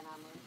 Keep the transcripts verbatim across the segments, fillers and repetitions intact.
tay nam mới.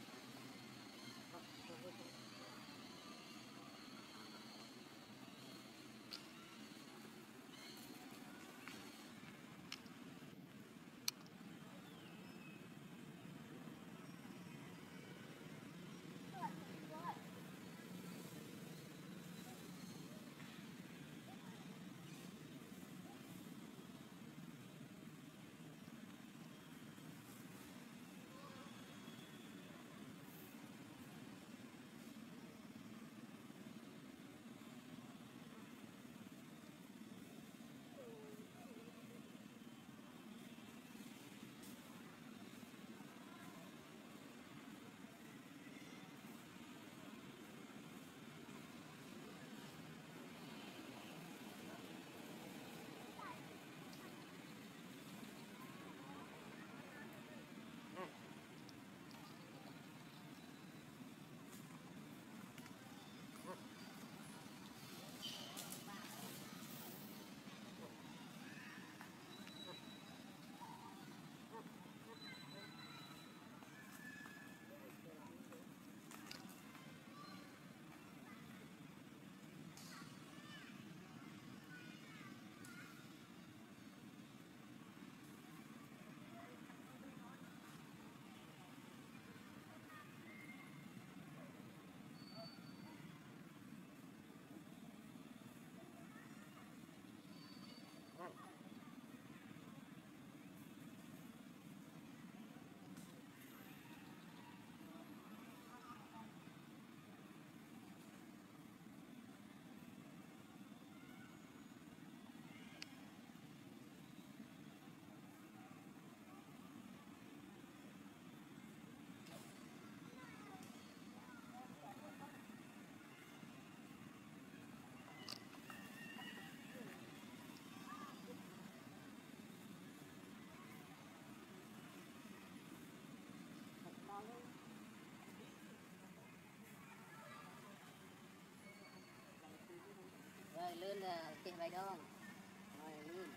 Rồi lên là tiền bài đo. Rồi lên.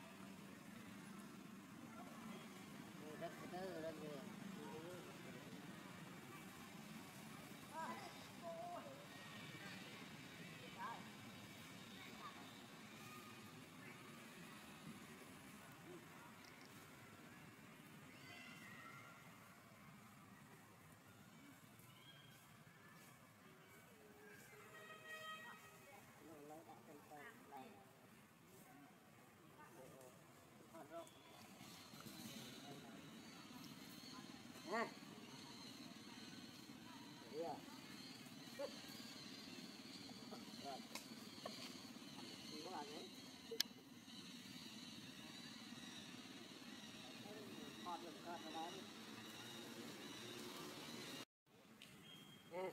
Rồi đất từ từ đất về. Ha. Iya. Rồi. Có bạn ấy. Hot được hot vào đó đi. Ha.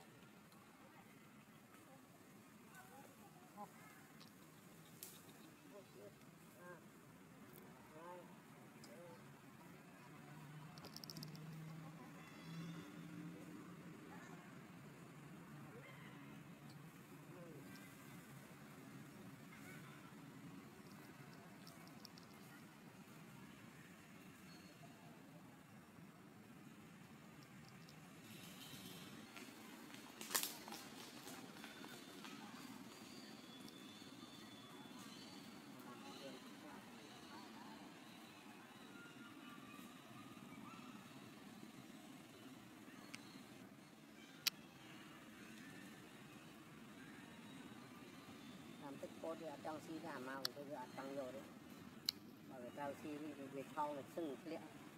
Làm tích cốt thì trong xí làm màu tôi giờ tăng rồi đấy. Mà cái cao xí thì việc thau là sưng lẹ.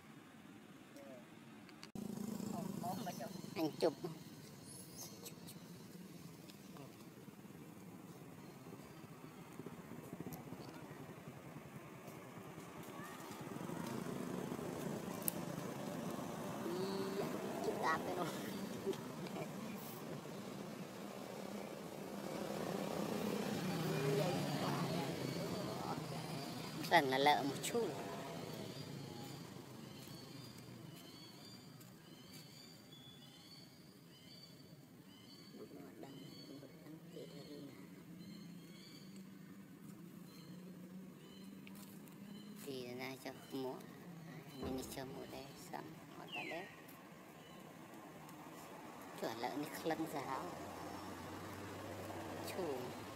Anh chụp. Chụp đạp cái nó. Lần là lợ một chút. Thì ra cho múa mình cho múa đây sắm hoặc là đấy cửa lợn đi lân giáo chủ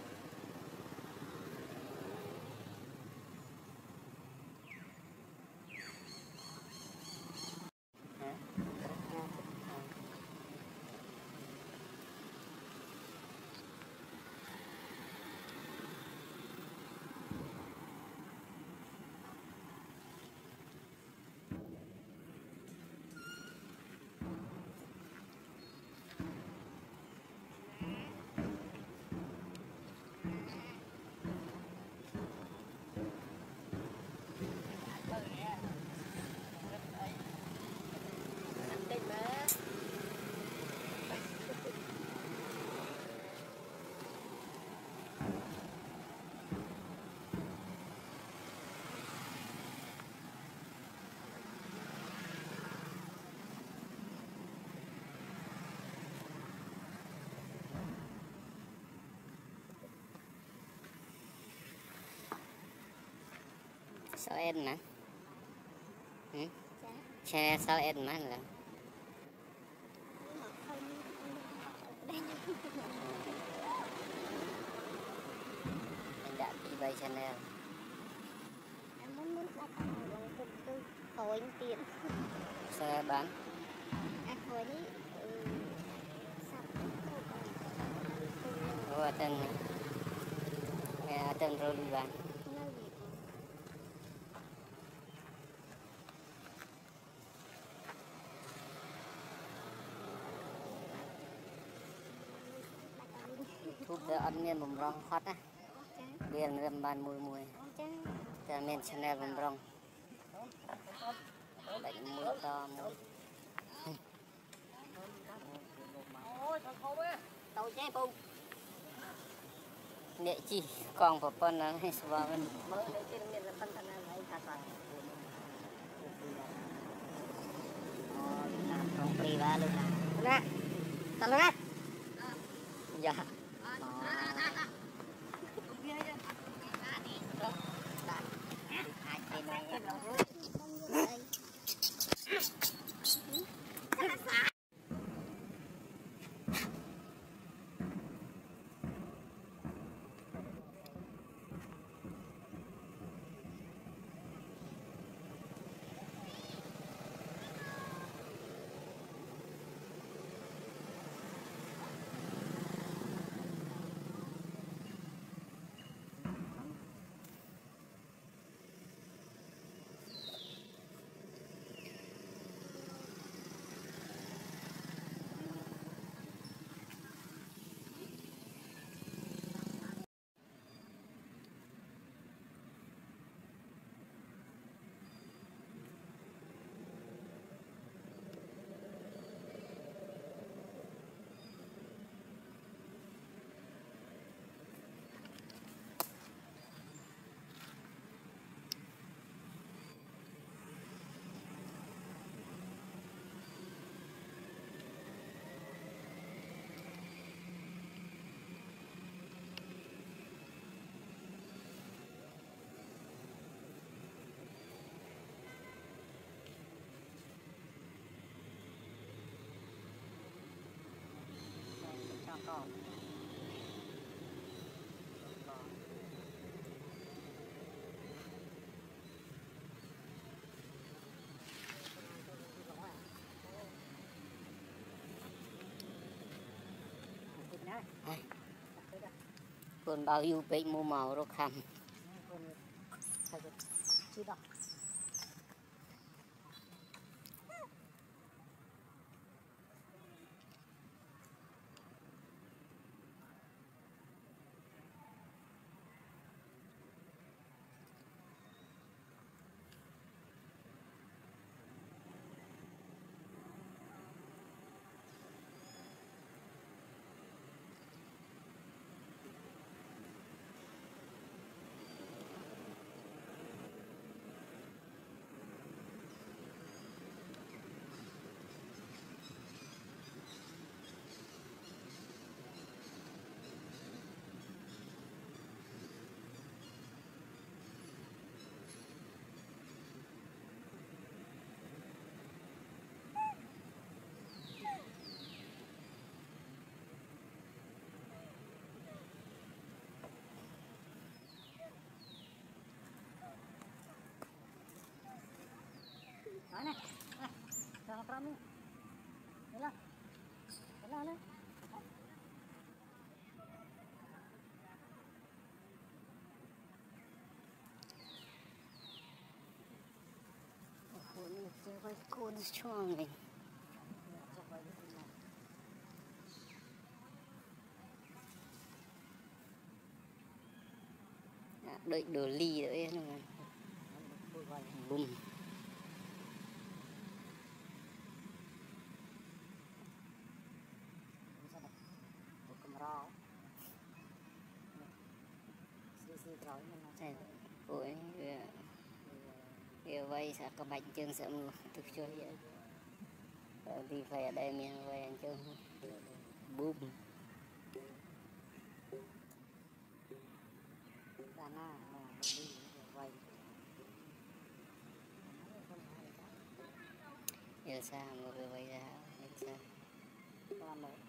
sao em mà ừ? Xe sao em mà là anh đã đi bay channel em muốn muốn đặt bằng công tư hồi tiền xe bán anh hồi đi oh tên nghe tên rồi đi bán thuốc để ăn miên bầm rong hot á biên râm ban mùi mùi cho miên channel bầm rong đánh mùi to mùi tàu chế bông nghệ chi còn của con là hay sao vậy mới đấy trên miền là phân thân này cả toàn không free ba luôn nè tao lên dạ con con bao nhiêu bệnh mua màu rồi khăm nói này cho con đi đi lên đi lên lên cuốn chơi với cuốn chuông này đợi đồ ly đấy bùm ôi điều vậy sao có bạch chân sợ mưa thực chơi vậy thì phải ở đây mình về ăn chân bùm đàn na đi vậy giờ sao mà về vậy ra sao con đấy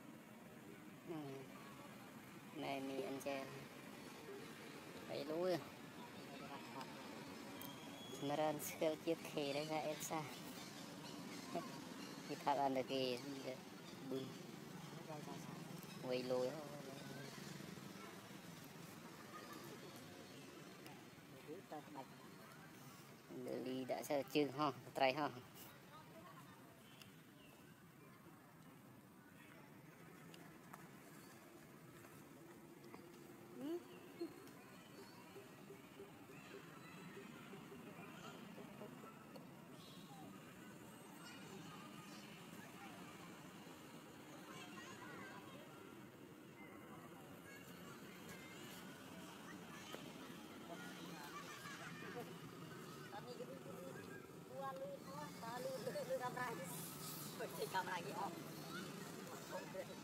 này mi ăn chơi vậy luôn mà ra siêu chiếc khề đấy ra Elsa thì thật ăn được kì bùm quay lùi để đi đã sao chưa ha trai ha camera camera